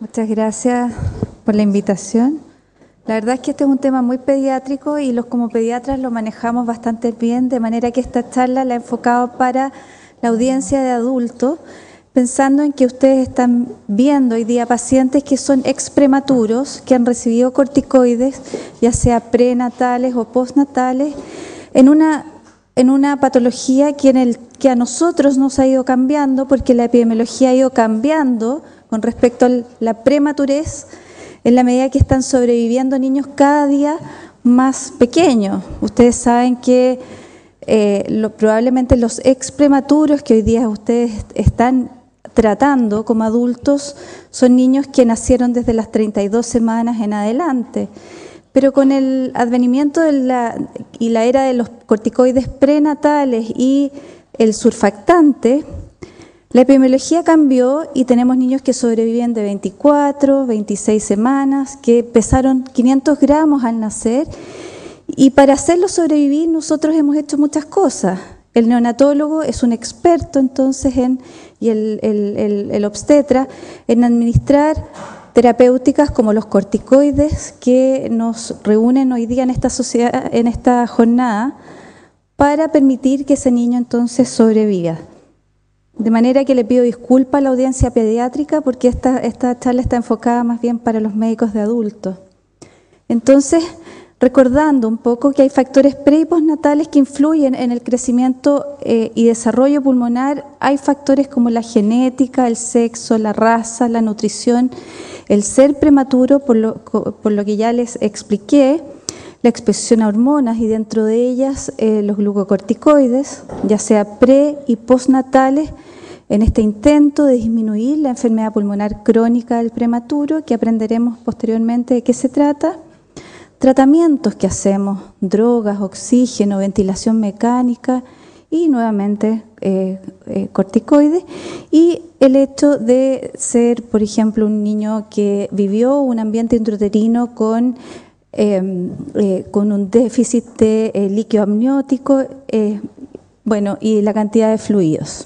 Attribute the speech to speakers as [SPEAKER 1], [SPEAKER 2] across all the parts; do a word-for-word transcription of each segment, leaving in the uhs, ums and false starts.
[SPEAKER 1] Muchas gracias por la invitación. La verdad es que este es un tema muy pediátrico y los como pediatras lo manejamos bastante bien, de manera que esta charla la he enfocado para la audiencia de adultos, pensando en que ustedes están viendo hoy día pacientes que son exprematuros, que han recibido corticoides, ya sea prenatales o postnatales, en una, en una patología que, en el, que a nosotros nos ha ido cambiando, porque la epidemiología ha ido cambiando con respecto a la prematurez, en la medida que están sobreviviendo niños cada día más pequeños. Ustedes saben que eh, lo, probablemente los exprematuros que hoy día ustedes están tratando como adultos son niños que nacieron desde las treinta y dos semanas en adelante. Pero con el advenimiento de la, y la era de los corticoides prenatales y el surfactante, la epidemiología cambió y tenemos niños que sobreviven de veinticuatro, veintiséis semanas, que pesaron quinientos gramos al nacer, y para hacerlos sobrevivir nosotros hemos hecho muchas cosas. El neonatólogo es un experto entonces en, y el, el, el, el obstetra en administrar terapéuticas como los corticoides que nos reúnen hoy día en esta sociedad, en esta jornada, para permitir que ese niño entonces sobreviva. De manera que le pido disculpas a la audiencia pediátrica porque esta, esta charla está enfocada más bien para los médicos de adultos. Entonces, recordando un poco que hay factores pre y postnatales que influyen en el crecimiento eh, y desarrollo pulmonar, hay factores como la genética, el sexo, la raza, la nutrición, el ser prematuro, por lo, por lo que ya les expliqué, la exposición a hormonas y dentro de ellas eh, los glucocorticoides, ya sea pre y postnatales, en este intento de disminuir la enfermedad pulmonar crónica del prematuro, que aprenderemos posteriormente de qué se trata, tratamientos que hacemos, drogas, oxígeno, ventilación mecánica y nuevamente eh, eh, corticoides, y el hecho de ser, por ejemplo, un niño que vivió un ambiente intrauterino con Eh, eh, con un déficit de eh, líquido amniótico, eh, bueno, y la cantidad de fluidos.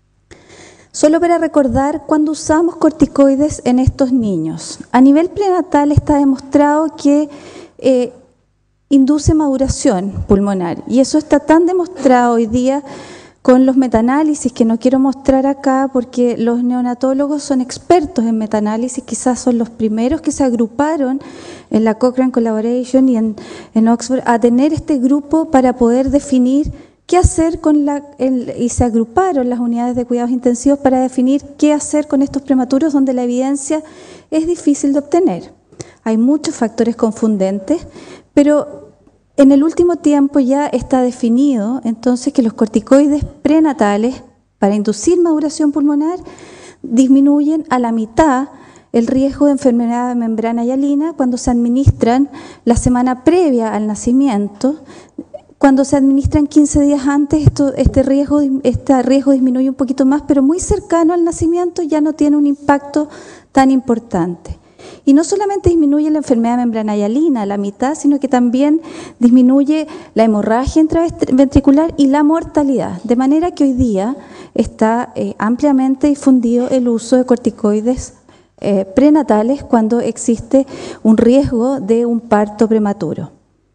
[SPEAKER 1] Solo para recordar, cuando usamos corticoides en estos niños, a nivel prenatal está demostrado que eh, induce maduración pulmonar, y eso está tan demostrado hoy día con los metaanálisis que no quiero mostrar acá porque los neonatólogos son expertos en metaanálisis, quizás son los primeros que se agruparon en la Cochrane Collaboration y en, en Oxford a tener este grupo para poder definir qué hacer con la, el, y se agruparon las unidades de cuidados intensivos para definir qué hacer con estos prematuros donde la evidencia es difícil de obtener. Hay muchos factores confundentes, pero en el último tiempo ya está definido entonces que los corticoides prenatales para inducir maduración pulmonar disminuyen a la mitad el riesgo de enfermedad de membrana hialina cuando se administran la semana previa al nacimiento. Cuando se administran quince días antes, esto, este, riesgo, este riesgo disminuye un poquito más, pero muy cercano al nacimiento ya no tiene un impacto tan importante. Y no solamente disminuye la enfermedad de membrana hialina a la mitad, sino que también disminuye la hemorragia intraventricular y la mortalidad. De manera que hoy día está eh, ampliamente difundido el uso de corticoides eh, prenatales cuando existe un riesgo de un parto prematuro.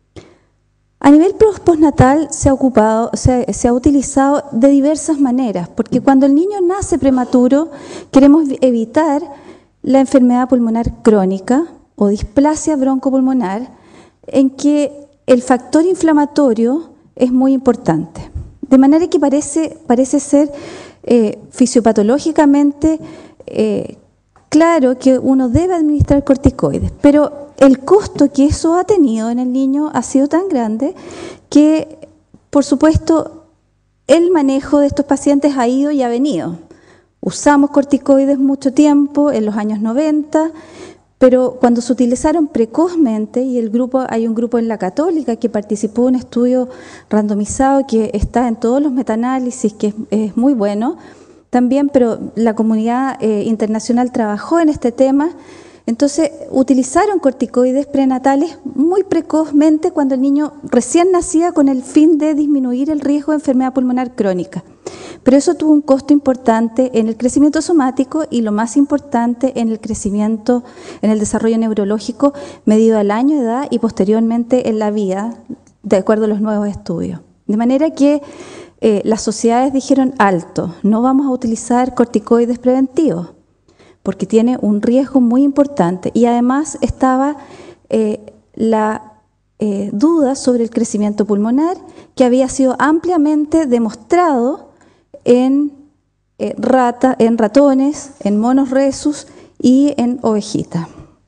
[SPEAKER 1] A nivel postnatal se ha, ocupado, se, se ha utilizado de diversas maneras, porque cuando el niño nace prematuro queremos evitar la enfermedad pulmonar crónica o displasia broncopulmonar, en que el factor inflamatorio es muy importante. De manera que parece, parece ser eh, fisiopatológicamente eh, claro que uno debe administrar corticoides, pero el costo que eso ha tenido en el niño ha sido tan grande que, por supuesto, el manejo de estos pacientes ha ido y ha venido. Usamos corticoides mucho tiempo, en los años noventa, pero cuando se utilizaron precozmente, y el grupo, hay un grupo en la Católica que participó en un estudio randomizado que está en todos los metaanálisis, que es, es muy bueno también, pero la comunidad eh, internacional trabajó en este tema. Entonces, utilizaron corticoides prenatales muy precozmente cuando el niño recién nacía con el fin de disminuir el riesgo de enfermedad pulmonar crónica. pero eso tuvo un costo importante en el crecimiento somático y lo más importante en el crecimiento, en el desarrollo neurológico medido al año de edad y posteriormente en la vida, de acuerdo a los nuevos estudios. De manera que eh, las sociedades dijeron alto, no vamos a utilizar corticoides preventivos, porque tiene un riesgo muy importante y además estaba eh, la eh, duda sobre el crecimiento pulmonar que había sido ampliamente demostrado en, eh, rata, en ratones, en monos rhesus y en ovejitas.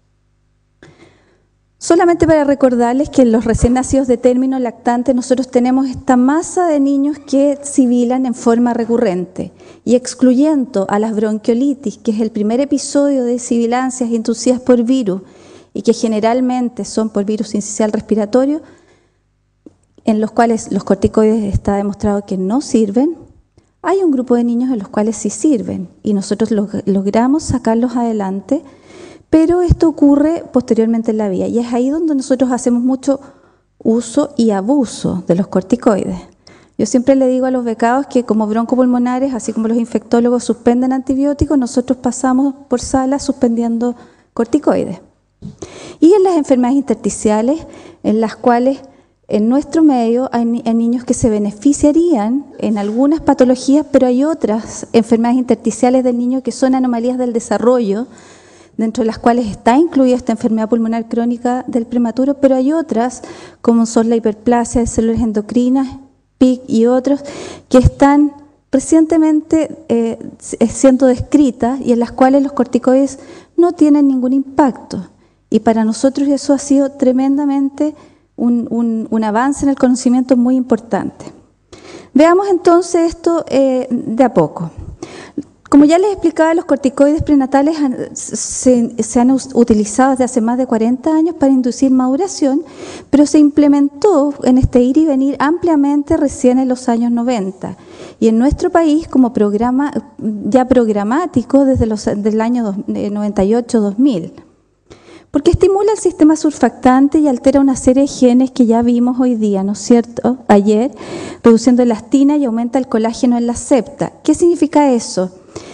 [SPEAKER 1] Solamente para recordarles que en los recién nacidos de término lactante nosotros tenemos esta masa de niños que sibilan en forma recurrente y excluyendo a las bronquiolitis, que es el primer episodio de sibilancias inducidas por virus y que generalmente son por virus sincicial respiratorio, en los cuales los corticoides está demostrado que no sirven, hay un grupo de niños en los cuales sí sirven y nosotros log logramos sacarlos adelante. Pero esto ocurre posteriormente en la vida y es ahí donde nosotros hacemos mucho uso y abuso de los corticoides. Yo siempre le digo a los becados que como broncopulmonares, así como los infectólogos suspenden antibióticos, nosotros pasamos por sala suspendiendo corticoides. Y en las enfermedades intersticiales, en las cuales en nuestro medio hay, ni hay niños que se beneficiarían en algunas patologías, pero hay otras enfermedades intersticiales del niño que son anomalías del desarrollo, dentro de las cuales está incluida esta enfermedad pulmonar crónica del prematuro, pero hay otras, como son la hiperplasia de células endocrinas, P I C y otros, que están recientemente eh, siendo descritas y en las cuales los corticoides no tienen ningún impacto. Y para nosotros eso ha sido tremendamente un, un, un avance en el conocimiento muy importante. Veamos entonces esto eh, de a poco. Como ya les explicaba, los corticoides prenatales se, se han utilizado desde hace más de cuarenta años para inducir maduración, pero se implementó en este ir y venir ampliamente recién en los años noventa. Y en nuestro país como programa ya programático desde los, del año noventa y ocho dos mil. Porque estimula el sistema surfactante y altera una serie de genes que ya vimos hoy día, ¿no es cierto?, ayer, reduciendo elastina y aumenta el colágeno en la septa. ¿Qué significa eso?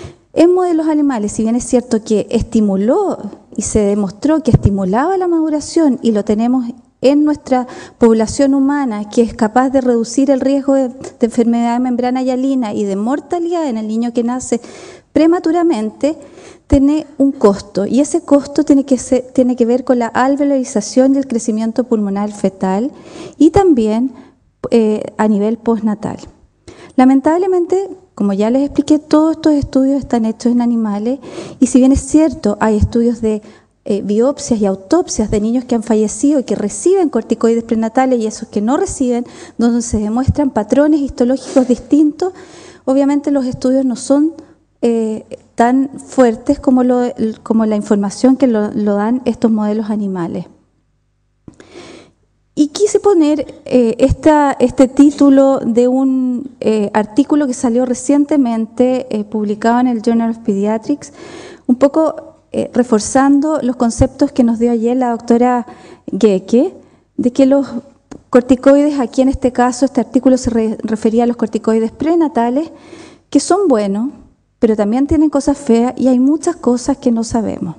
[SPEAKER 1] En modelos animales, si bien es cierto que estimuló y se demostró que estimulaba la maduración y lo tenemos en nuestra población humana, que es capaz de reducir el riesgo de, de enfermedad de membrana hialina y de mortalidad en el niño que nace prematuramente, tiene un costo y ese costo tiene que, ser, tiene que ver con la alveolarización y el crecimiento pulmonar fetal y también eh, a nivel postnatal. Lamentablemente, como ya les expliqué, todos estos estudios están hechos en animales y si bien es cierto, hay estudios de eh, biopsias y autopsias de niños que han fallecido y que reciben corticoides prenatales y esos que no reciben, donde se demuestran patrones histológicos distintos, obviamente los estudios no son eh, tan fuertes como, lo, como la información que lo, lo dan estos modelos animales. Y quise poner eh, esta, este título de un eh, artículo que salió recientemente, eh, publicado en el Journal of Pediatrics, un poco eh, reforzando los conceptos que nos dio ayer la doctora Geke, de que los corticoides, aquí en este caso, este artículo se re, refería a los corticoides prenatales, que son buenos, pero también tienen cosas feas y hay muchas cosas que no sabemos.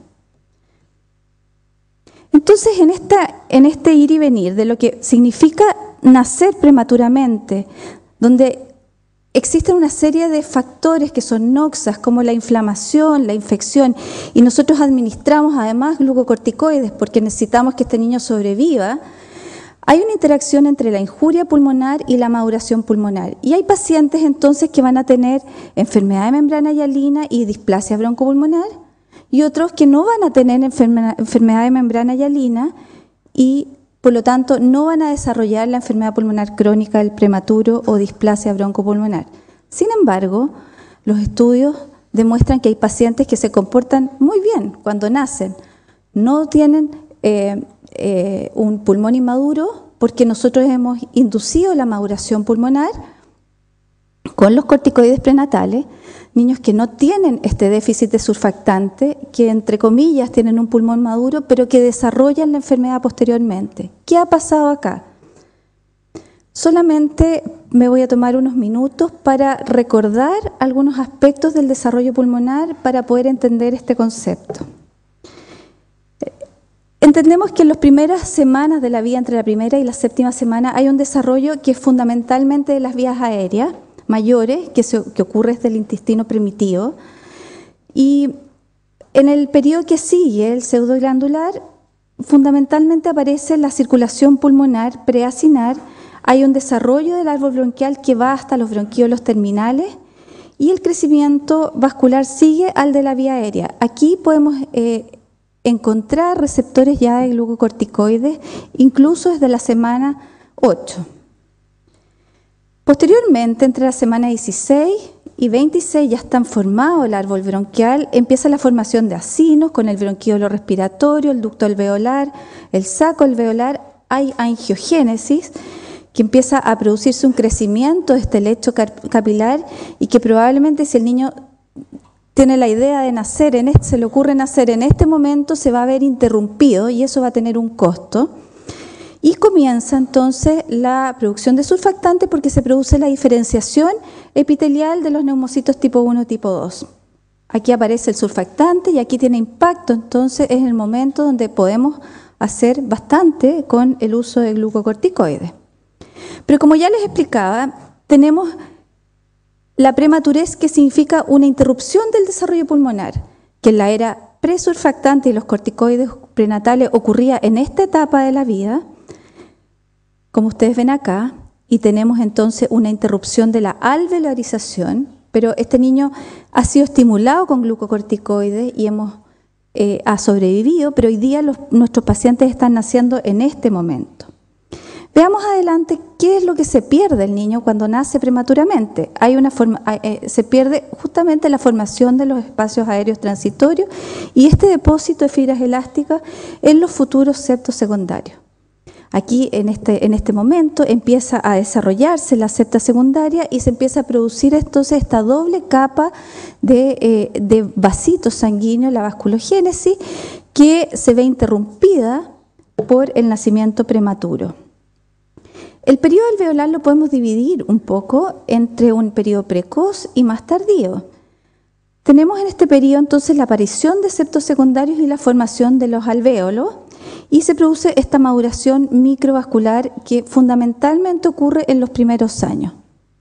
[SPEAKER 1] Entonces, en, esta, en este ir y venir de lo que significa nacer prematuramente, donde existen una serie de factores que son noxas, como la inflamación, la infección, y nosotros administramos además glucocorticoides porque necesitamos que este niño sobreviva, hay una interacción entre la injuria pulmonar y la maduración pulmonar. Y hay pacientes entonces que van a tener enfermedad de membrana hialina y displasia broncopulmonar, y otros que no van a tener enfermedad, enfermedad de membrana hialina y por lo tanto no van a desarrollar la enfermedad pulmonar crónica del prematuro o displasia broncopulmonar. Sin embargo, los estudios demuestran que hay pacientes que se comportan muy bien cuando nacen. No tienen eh, eh, un pulmón inmaduro porque nosotros hemos inducido la maduración pulmonar con los corticoides prenatales, niños que no tienen este déficit de surfactante, que entre comillas tienen un pulmón maduro, pero que desarrollan la enfermedad posteriormente. ¿Qué ha pasado acá? Solamente me voy a tomar unos minutos para recordar algunos aspectos del desarrollo pulmonar para poder entender este concepto. Entendemos que en las primeras semanas de la vida, entre la primera y la séptima semana, hay un desarrollo que es fundamentalmente de las vías aéreas mayores, que, se, que ocurre desde el intestino primitivo. Y en el periodo que sigue, el pseudoglandular, fundamentalmente aparece la circulación pulmonar preacinar. Hay un desarrollo del árbol bronquial que va hasta los bronquiolos terminales y el crecimiento vascular sigue al de la vía aérea. Aquí podemos eh, encontrar receptores ya de glucocorticoides, incluso desde la semana ocho. Posteriormente, entre la semana dieciséis y veintiséis ya están formados el árbol bronquial, empieza la formación de acinos con el bronquiolo respiratorio, el ducto alveolar, el saco alveolar, hay angiogénesis, que empieza a producirse un crecimiento de este lecho capilar y que probablemente si el niño tiene la idea de nacer, en este, se le ocurre nacer en este momento, se va a ver interrumpido y eso va a tener un costo. Y comienza entonces la producción de surfactante porque se produce la diferenciación epitelial de los neumocitos tipo uno y tipo dos. Aquí aparece el surfactante y aquí tiene impacto, entonces es el momento donde podemos hacer bastante con el uso de glucocorticoides. Pero como ya les explicaba, tenemos la prematurez, que significa una interrupción del desarrollo pulmonar, que en la era presurfactante y los corticoides prenatales ocurría en esta etapa de la vida, como ustedes ven acá, y tenemos entonces una interrupción de la alveolarización, pero este niño ha sido estimulado con glucocorticoides y hemos, eh, ha sobrevivido, pero hoy día los, nuestros pacientes están naciendo en este momento. Veamos adelante qué es lo que se pierde el niño cuando nace prematuramente. Hay una forma, eh, se pierde justamente la formación de los espacios aéreos transitorios y este depósito de fibras elásticas en los futuros septos secundarios. Aquí en este, en este momento empieza a desarrollarse la septa secundaria y se empieza a producir entonces esta doble capa de, eh, de vasitos sanguíneos, la vasculogénesis, que se ve interrumpida por el nacimiento prematuro. El periodo alveolar lo podemos dividir un poco entre un periodo precoz y más tardío. Tenemos en este periodo entonces la aparición de septos secundarios y la formación de los alvéolos y se produce esta maduración microvascular que fundamentalmente ocurre en los primeros años.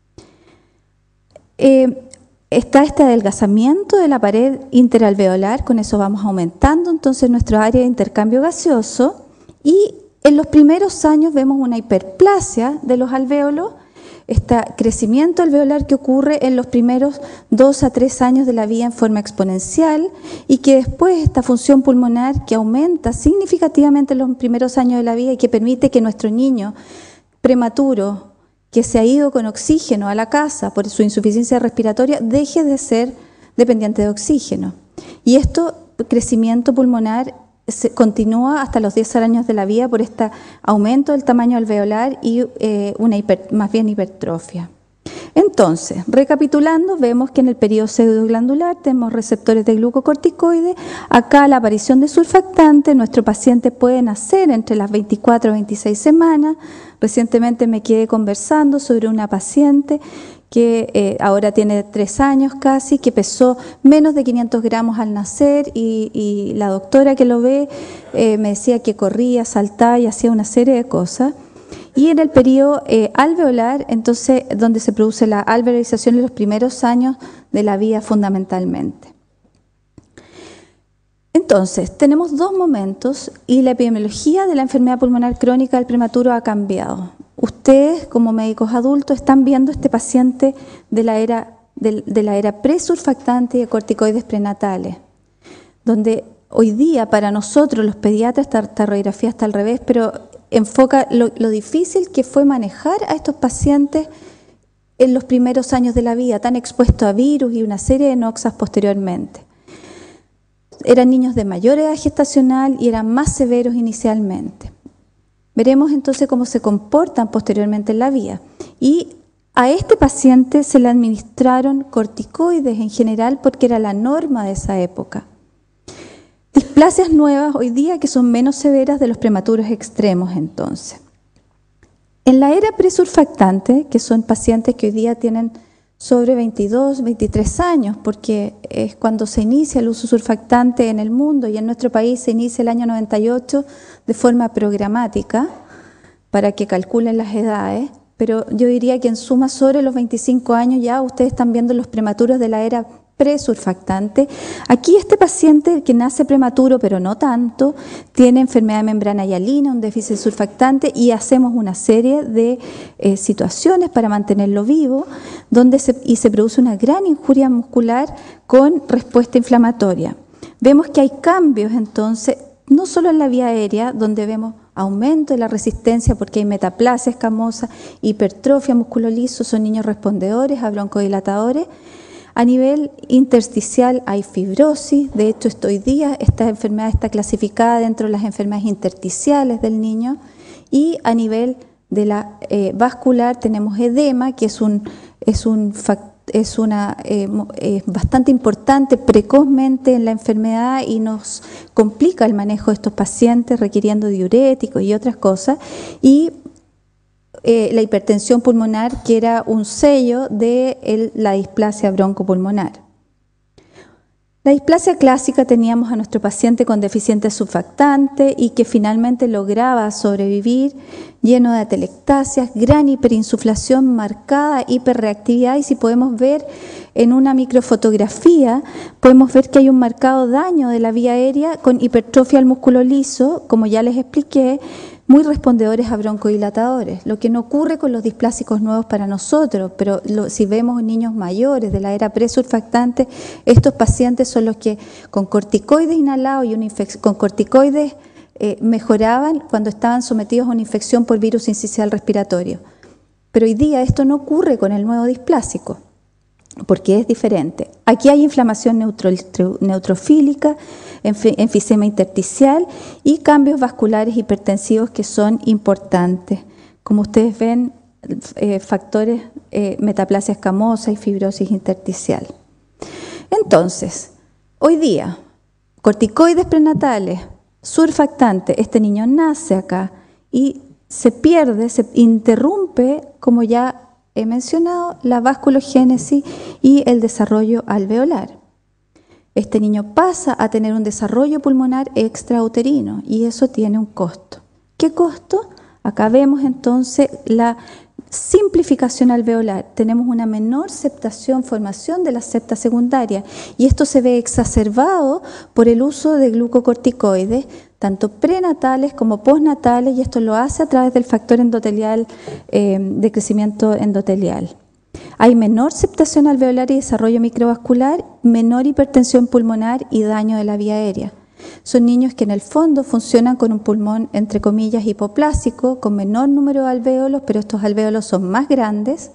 [SPEAKER 1] Eh, está este adelgazamiento de la pared interalveolar, con eso vamos aumentando entonces nuestro área de intercambio gaseoso y en los primeros años vemos una hiperplasia de los alvéolos, este crecimiento alveolar que ocurre en los primeros dos a tres años de la vida en forma exponencial y que después esta función pulmonar que aumenta significativamente en los primeros años de la vida y que permite que nuestro niño prematuro que se ha ido con oxígeno a la casa por su insuficiencia respiratoria deje de ser dependiente de oxígeno. Y esto, crecimiento pulmonar, se continúa hasta los diez años de la vida por este aumento del tamaño alveolar y eh, una hiper, más bien hipertrofia. Entonces, recapitulando, vemos que en el periodo pseudoglandular tenemos receptores de glucocorticoides. Acá la aparición de surfactante, nuestro paciente puede nacer entre las veinticuatro y veintiséis semanas. Recientemente me quedé conversando sobre una paciente que eh, ahora tiene tres años casi, que pesó menos de quinientos gramos al nacer y, y la doctora que lo ve eh, me decía que corría, saltaba y hacía una serie de cosas. Y en el periodo eh, alveolar, entonces, donde se produce la alveolarización en los primeros años de la vida fundamentalmente. Entonces, tenemos dos momentos y la epidemiología de la enfermedad pulmonar crónica del prematuro ha cambiado. Ustedes, como médicos adultos, están viendo este paciente de la era, de, de la era presurfactante y de corticoides prenatales, donde hoy día para nosotros los pediatras, esta radiografía está al revés, pero enfoca lo, lo difícil que fue manejar a estos pacientes en los primeros años de la vida, tan expuestos a virus y una serie de noxas posteriormente. Eran niños de mayor edad gestacional y eran más severos inicialmente. Veremos entonces cómo se comportan posteriormente en la vida. Y a este paciente se le administraron corticoides en general porque era la norma de esa época. Displasias nuevas hoy día que son menos severas de los prematuros extremos entonces. En la era presurfactante, que son pacientes que hoy día tienen sobre veintidós, veintitrés años, porque es cuando se inicia el uso surfactante en el mundo y en nuestro país se inicia el año noventa y ocho de forma programática para que calculen las edades, pero yo diría que en suma sobre los veinticinco años ya ustedes están viendo los prematuros de la era presurfactante. Aquí este paciente que nace prematuro, pero no tanto, tiene enfermedad de membrana hialina, un déficit surfactante y hacemos una serie de eh, situaciones para mantenerlo vivo donde se, y se produce una gran injuria muscular con respuesta inflamatoria. Vemos que hay cambios entonces, no solo en la vía aérea, donde vemos aumento de la resistencia porque hay metaplasia escamosa, hipertrofia músculo liso, son niños respondedores a broncodilatadores. A nivel intersticial hay fibrosis, de hecho hoy día esta enfermedad está clasificada dentro de las enfermedades intersticiales del niño, y a nivel de la eh, vascular tenemos edema, que es un es un es una eh, eh, bastante importante precozmente en la enfermedad y nos complica el manejo de estos pacientes requiriendo diuréticos y otras cosas, y Eh, la hipertensión pulmonar, que era un sello de el, la displasia broncopulmonar. La displasia clásica teníamos a nuestro paciente con deficiente surfactante y que finalmente lograba sobrevivir lleno de atelectasias, gran hiperinsuflación, marcada hiperreactividad, y si podemos ver en una microfotografía, podemos ver que hay un marcado daño de la vía aérea con hipertrofia al músculo liso, como ya les expliqué, muy respondedores a broncodilatadores, lo que no ocurre con los displásicos nuevos para nosotros, pero lo, si vemos niños mayores de la era presurfactante, estos pacientes son los que con corticoides inhalados y una infección, con corticoides eh, mejoraban cuando estaban sometidos a una infección por virus sincicial respiratorio. Pero hoy día esto no ocurre con el nuevo displásico, porque es diferente. Aquí hay inflamación neutro, neutrofílica, enfisema intersticial y cambios vasculares hipertensivos que son importantes. Como ustedes ven, eh, factores eh, metaplasia escamosa y fibrosis intersticial. Entonces, hoy día, corticoides prenatales, surfactante, este niño nace acá y se pierde, se interrumpe, como ya he mencionado, la vasculogénesis y el desarrollo alveolar. Este niño pasa a tener un desarrollo pulmonar extrauterino y eso tiene un costo. ¿Qué costo? Acá vemos entonces la simplificación alveolar. Tenemos una menor septación, formación de la septa secundaria, y esto se ve exacerbado por el uso de glucocorticoides, tanto prenatales como postnatales, y esto lo hace a través del factor endotelial, eh, de crecimiento endotelial. Hay menor septación alveolar y desarrollo microvascular, menor hipertensión pulmonar y daño de la vía aérea. Son niños que en el fondo funcionan con un pulmón, entre comillas, hipoplásico, con menor número de alvéolos, pero estos alvéolos son más grandes,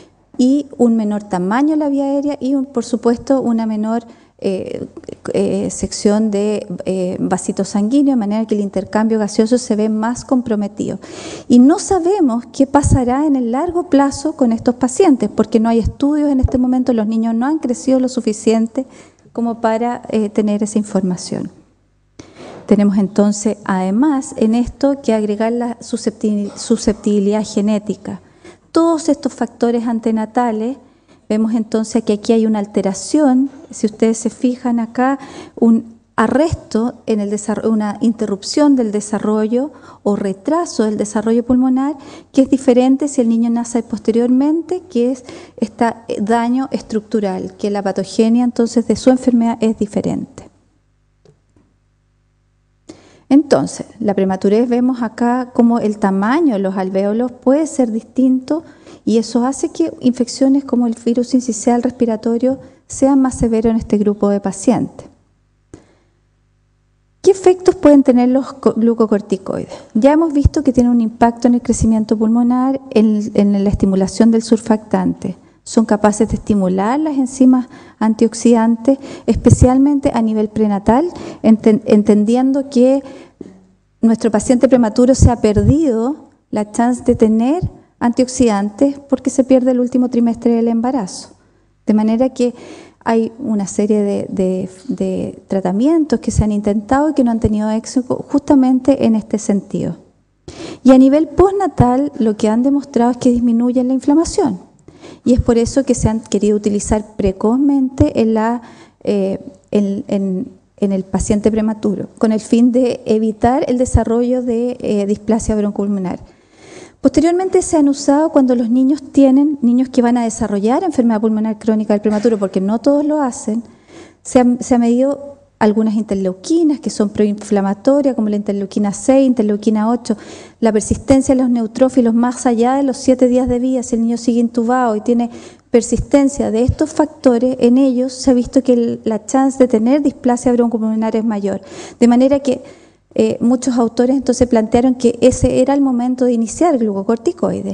[SPEAKER 1] y un menor tamaño de la vía aérea y, un, por supuesto, una menor eh, eh, sección de eh, vasitos sanguíneos, de manera que el intercambio gaseoso se ve más comprometido. Y no sabemos qué pasará en el largo plazo con estos pacientes, porque no hay estudios en este momento, los niños no han crecido lo suficiente como para eh, tener esa información. Tenemos entonces, además, en esto que agregar la susceptibilidad genética. Todos estos factores antenatales, vemos entonces que aquí hay una alteración, si ustedes se fijan acá, un arresto, en el desarrollo, una interrupción del desarrollo o retraso del desarrollo pulmonar, que es diferente si el niño nace posteriormente, que es este daño estructural, que la patogenia entonces de su enfermedad es diferente. Entonces, la prematurez, vemos acá como el tamaño de los alvéolos puede ser distinto y eso hace que infecciones como el virus sincicial respiratorio sean más severos en este grupo de pacientes. ¿Qué efectos pueden tener los glucocorticoides? Ya hemos visto que tienen un impacto en el crecimiento pulmonar, en, en la estimulación del surfactante. Son capaces de estimular las enzimas antioxidantes, especialmente a nivel prenatal, ent- entendiendo que nuestro paciente prematuro se ha perdido la chance de tener antioxidantes porque se pierde el último trimestre del embarazo. De manera que hay una serie de, de, de tratamientos que se han intentado y que no han tenido éxito justamente en este sentido. Y a nivel postnatal, lo que han demostrado es que disminuyen la inflamación. Y es por eso que se han querido utilizar precozmente en, la, eh, en, en, en el paciente prematuro, con el fin de evitar el desarrollo de eh, displasia broncopulmonar. Posteriormente se han usado cuando los niños tienen, niños que van a desarrollar enfermedad pulmonar crónica del prematuro, porque no todos lo hacen, se ha, se ha medido algunas interleuquinas que son proinflamatorias, como la interleuquina seis, interleuquina ocho, la persistencia de los neutrófilos más allá de los siete días de vida, si el niño sigue intubado y tiene persistencia de estos factores, en ellos se ha visto que el, la chance de tener displasia broncopulmonar es mayor. De manera que eh, muchos autores entonces plantearon que ese era el momento de iniciar glucocorticoides.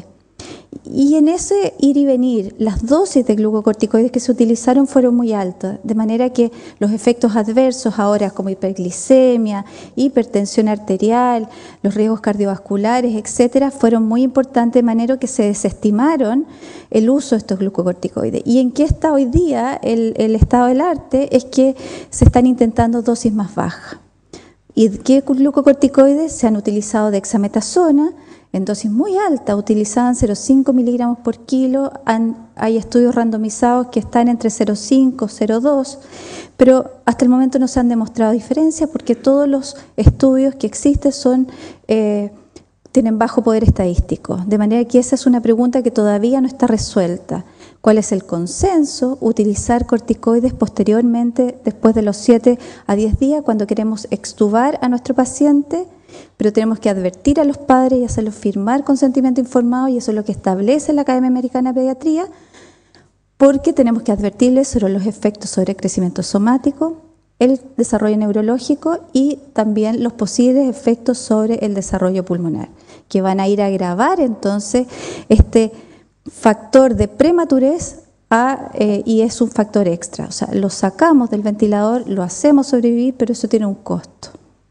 [SPEAKER 1] Y en ese ir y venir, las dosis de glucocorticoides que se utilizaron fueron muy altas, de manera que los efectos adversos ahora como hiperglicemia, hipertensión arterial, los riesgos cardiovasculares, etcétera, fueron muy importantes, de manera que se desestimaron el uso de estos glucocorticoides. ¿Y en qué está hoy día el, el estado del arte? Es que se están intentando dosis más bajas. ¿Y qué glucocorticoides? Se han utilizado dexametasona, en dosis muy alta, utilizaban cero coma cinco miligramos por kilo, han, hay estudios randomizados que están entre cero coma cinco, cero coma dos, pero hasta el momento no se han demostrado diferencias porque todos los estudios que existen son, eh, tienen bajo poder estadístico, de manera que esa es una pregunta que todavía no está resuelta. ¿Cuál es el consenso? Utilizar corticoides posteriormente, después de los siete a diez días, cuando queremos extubar a nuestro paciente, pero tenemos que advertir a los padres y hacerlos firmar consentimiento informado, y eso es lo que establece la Academia Americana de Pediatría, porque tenemos que advertirles sobre los efectos sobre el crecimiento somático, el desarrollo neurológico y también los posibles efectos sobre el desarrollo pulmonar, que van a ir a agravar entonces este factor de prematurez a, eh, y es un factor extra. O sea, lo sacamos del ventilador, lo hacemos sobrevivir, pero eso tiene un costo.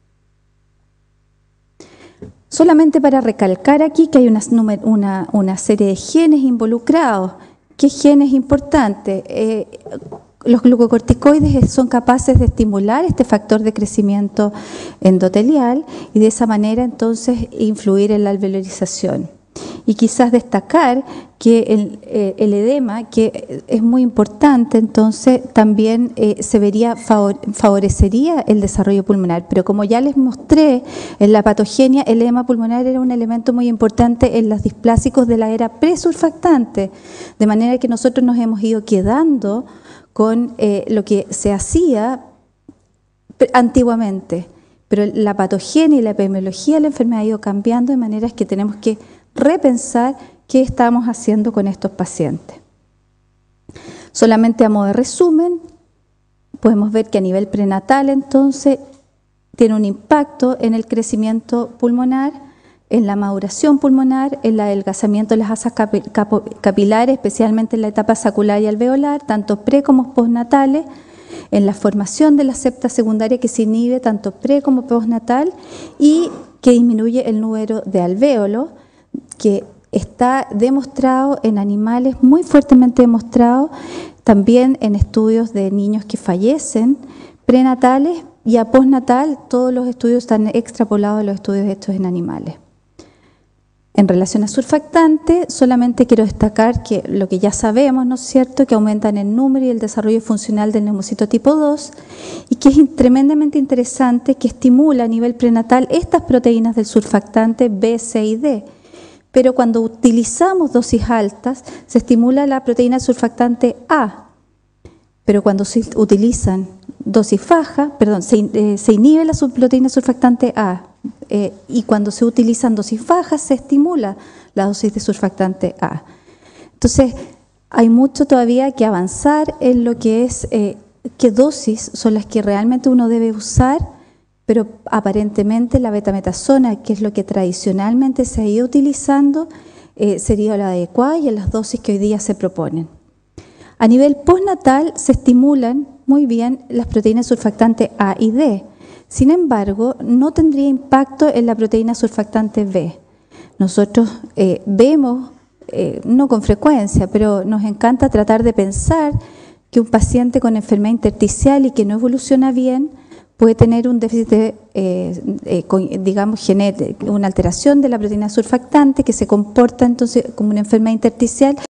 [SPEAKER 1] Solamente para recalcar aquí que hay una, una, una serie de genes involucrados. ¿Qué genes importantes? Eh, los glucocorticoides son capaces de estimular este factor de crecimiento endotelial y de esa manera entonces influir en la alveolarización. Y quizás destacar que el, eh, el edema, que es muy importante, entonces también eh, se vería, favor, favorecería el desarrollo pulmonar. Pero como ya les mostré en la patogenia, el edema pulmonar era un elemento muy importante en los displásicos de la era presurfactante, de manera que nosotros nos hemos ido quedando con eh, lo que se hacía antiguamente. Pero la patogenia y la epidemiología de la enfermedad ha ido cambiando de maneras que tenemos que repensar qué estamos haciendo con estos pacientes. Solamente a modo de resumen, podemos ver que a nivel prenatal entonces tiene un impacto en el crecimiento pulmonar, en la maduración pulmonar, en el adelgazamiento de las asas capilares, especialmente en la etapa sacular y alveolar, tanto pre como postnatales, en la formación de la septa secundaria que se inhibe tanto pre como postnatal y que disminuye el número de alvéolos, que está demostrado en animales, muy fuertemente demostrado, también en estudios de niños que fallecen, prenatales y a postnatal, todos los estudios están extrapolados a los estudios hechos en animales. En relación a surfactante, solamente quiero destacar que lo que ya sabemos, ¿no es cierto?, que aumentan el número y el desarrollo funcional del neumocito tipo dos y que es tremendamente interesante que estimula a nivel prenatal estas proteínas del surfactante B, C y D. Pero cuando utilizamos dosis altas, se estimula la proteína surfactante A. Pero cuando se utilizan dosis bajas, perdón, se, eh, se inhibe la proteína surfactante A. Eh, y cuando se utilizan dosis bajas, se estimula la dosis de surfactante A. Entonces, hay mucho todavía que avanzar en lo que es eh, qué dosis son las que realmente uno debe usar, pero aparentemente la betametasona, que es lo que tradicionalmente se ha ido utilizando, eh, sería la adecuada y en las dosis que hoy día se proponen. A nivel postnatal se estimulan muy bien las proteínas surfactantes A y D. Sin embargo, no tendría impacto en la proteína surfactante B. Nosotros eh, vemos, eh, no con frecuencia, pero nos encanta tratar de pensar que un paciente con enfermedad intersticial y que no evoluciona bien puede tener un déficit, de, eh, eh, con, digamos, genético, una alteración de la proteína surfactante que se comporta entonces como una enfermedad intersticial